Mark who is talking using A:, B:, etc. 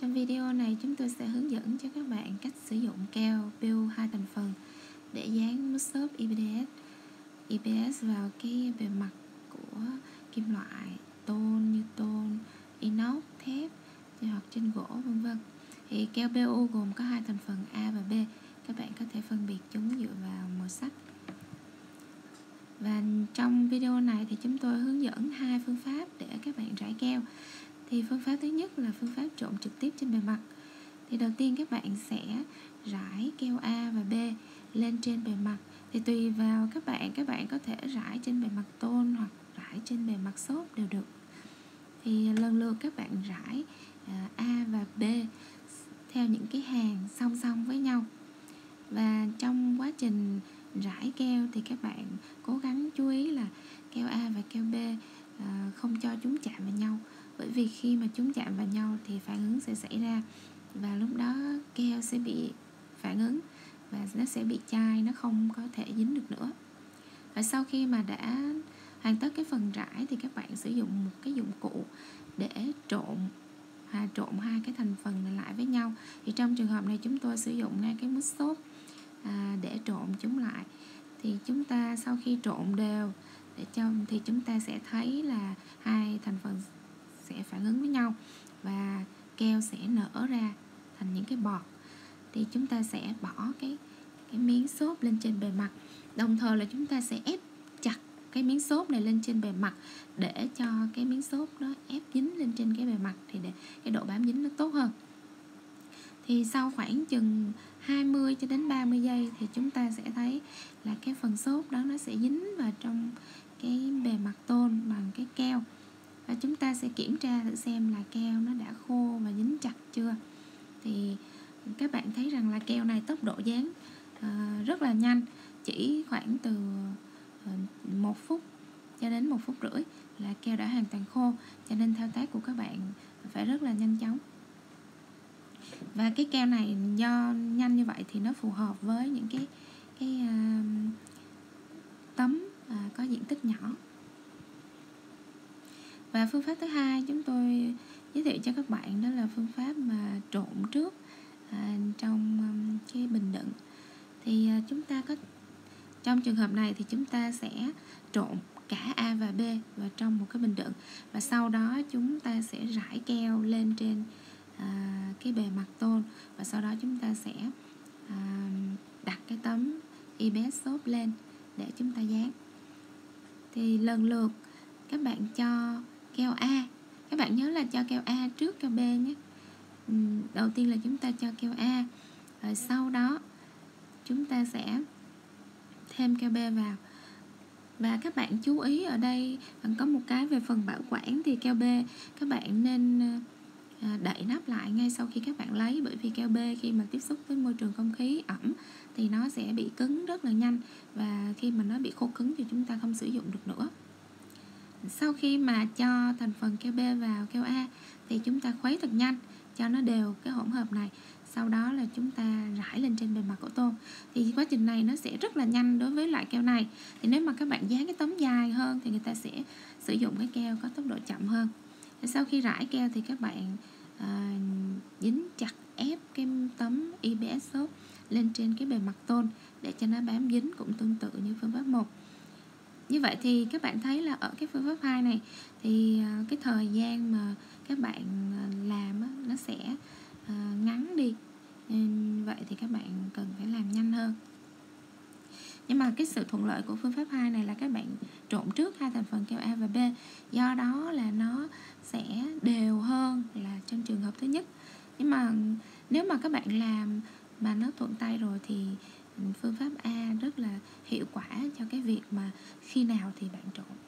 A: Trong video này chúng tôi sẽ hướng dẫn cho các bạn cách sử dụng keo PU 2 thành phần để dán mút xốp EPS vào cái bề mặt của kim loại tôn như tôn, inox, thép hoặc trên gỗ vân vân. Thì keo PU gồm có 2 thành phần A và B. Các bạn có thể phân biệt chúng dựa vào màu sắc. Và trong video này thì chúng tôi hướng dẫn 2 phương pháp để các bạn rải keo. Thì phương pháp thứ nhất là phương pháp trộn trực tiếp trên bề mặt. Thì đầu tiên các bạn sẽ rải keo A và B lên trên bề mặt. Thì tùy vào các bạn có thể rải trên bề mặt tôn hoặc rải trên bề mặt xốp đều được. Thì lần lượt các bạn rải A và B theo những cái hàng song song với nhau. Và trong quá trình rải keo thì các bạn cố gắng chú ý là keo A và keo B không cho chúng chạm vào nhau. Bởi vì khi mà chúng chạm vào nhau thì phản ứng sẽ xảy ra, và lúc đó keo sẽ bị phản ứng và nó sẽ bị chai, nó không có thể dính được nữa. Và sau khi mà đã hoàn tất cái phần rải thì các bạn sử dụng một cái dụng cụ để trộn hai cái thành phần này lại với nhau. Thì trong trường hợp này chúng tôi sử dụng ngay cái mút xốp để trộn chúng lại. Thì chúng ta sau khi trộn đều thì chúng ta sẽ thấy là hai thành phần sẽ phản ứng với nhau và keo sẽ nở ra thành những cái bọt. Thì chúng ta sẽ bỏ cái miếng xốp lên trên bề mặt, đồng thời là chúng ta sẽ ép chặt cái miếng xốp này lên trên bề mặt để cho cái miếng xốp nó ép dính lên trên cái bề mặt, thì để cái độ bám dính nó tốt hơn. Thì sau khoảng chừng 20 cho đến 30 giây thì chúng ta sẽ thấy là cái phần xốp đó nó sẽ dính vào trong cái bề mặt tôn bằng cái keo. Và chúng ta sẽ kiểm tra thử xem là keo nó đã khô và dính chặt chưa. Thì các bạn thấy rằng là keo này tốc độ dán rất là nhanh, chỉ khoảng từ 1 phút cho đến 1 phút rưỡi là keo đã hoàn toàn khô, cho nên thao tác của các bạn phải rất là nhanh chóng. Và cái keo này do nhanh như vậy thì nó phù hợp với những cái tấm có diện tích nhỏ. Và phương pháp thứ hai chúng tôi giới thiệu cho các bạn đó là phương pháp mà trộn trước trong cái bình đựng. Thì chúng ta có trong trường hợp này thì chúng ta sẽ trộn cả A và B vào trong một cái bình đựng, và sau đó chúng ta sẽ rải keo lên trên cái bề mặt tôn, và sau đó chúng ta sẽ đặt cái tấm EPS xốp lên để chúng ta dán. Thì lần lượt các bạn cho keo A, các bạn nhớ là cho keo A trước keo B nhé. Đầu tiên là chúng ta cho keo A, rồi sau đó chúng ta sẽ thêm keo B vào. Và các bạn chú ý ở đây có một cái về phần bảo quản, thì keo B các bạn nên đậy nắp lại ngay sau khi các bạn lấy, bởi vì keo B khi mà tiếp xúc với môi trường không khí ẩm thì nó sẽ bị cứng rất là nhanh, và khi mà nó bị khô cứng thì chúng ta không sử dụng được nữa. Sau khi mà cho thành phần keo B vào keo A thì chúng ta khuấy thật nhanh cho nó đều cái hỗn hợp này, sau đó là chúng ta rải lên trên bề mặt của tôn. Thì quá trình này nó sẽ rất là nhanh đối với loại keo này. Thì nếu mà các bạn dán cái tấm dài hơn thì người ta sẽ sử dụng cái keo có tốc độ chậm hơn. Thì sau khi rải keo thì các bạn dính chặt ép cái tấm EPS xốp lên trên cái bề mặt tôn để cho nó bám dính, cũng tương tự như phương pháp 1. Như vậy thì các bạn thấy là ở cái phương pháp 2 này thì cái thời gian mà các bạn làm nó sẽ ngắn đi. Vậy thì các bạn cần phải làm nhanh hơn. Nhưng mà cái sự thuận lợi của phương pháp 2 này là các bạn trộn trước hai thành phần keo A và B, do đó là nó sẽ đều hơn là trong trường hợp thứ nhất. Nhưng mà nếu mà các bạn làm mà nó thuận tay rồi thì phương pháp A rất là hiệu quả cho cái việc mà khi nào thì bạn trộn.